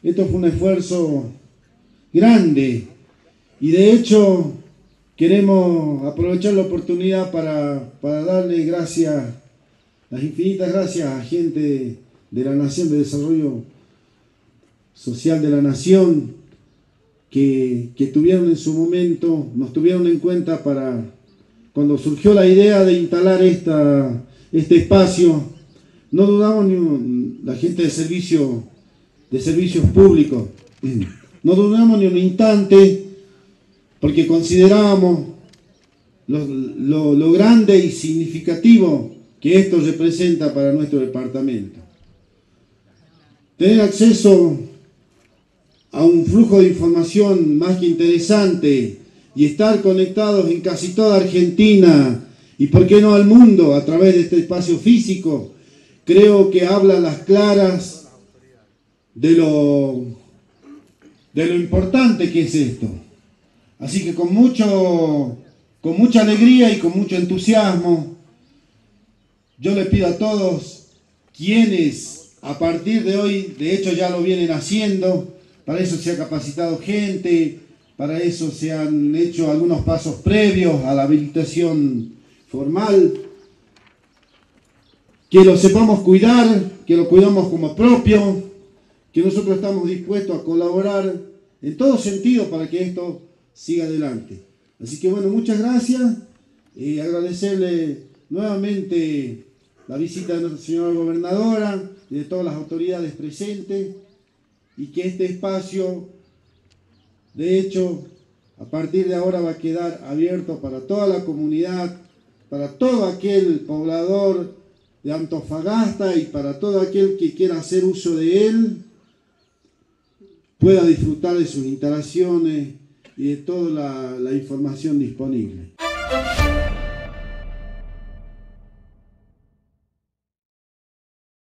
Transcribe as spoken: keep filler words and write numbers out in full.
Esto fue un esfuerzo grande y de hecho queremos aprovechar la oportunidad para, para darle gracias, las infinitas gracias a gente de la Nación, de Desarrollo Social de la Nación, que, que tuvieron en su momento, nos tuvieron en cuenta para cuando surgió la idea de instalar esta, este espacio. No dudamos ni un, la gente de, servicio, de servicios públicos, no dudamos ni un instante, porque considerábamos lo, lo, lo grande y significativo que esto representa para nuestro departamento. Tener acceso a un flujo de información más que interesante y estar conectados en casi toda Argentina y por qué no al mundo a través de este espacio físico, creo que habla a las claras de lo, de lo importante que es esto. Así que con, mucho, con mucha alegría y con mucho entusiasmo, yo le pido a todos quienes a partir de hoy, de hecho ya lo vienen haciendo, para eso se ha capacitado gente, para eso se han hecho algunos pasos previos a la habilitación formal, que lo sepamos cuidar, que lo cuidamos como propio, que nosotros estamos dispuestos a colaborar en todo sentido para que esto siga adelante. Así que bueno, muchas gracias, y agradecerle nuevamente la visita de nuestra señora gobernadora y de todas las autoridades presentes, y que este espacio, de hecho, a partir de ahora va a quedar abierto para toda la comunidad, para todo aquel poblador de Antofagasta y para todo aquel que quiera hacer uso de él, pueda disfrutar de sus instalaciones y de toda la, la información disponible.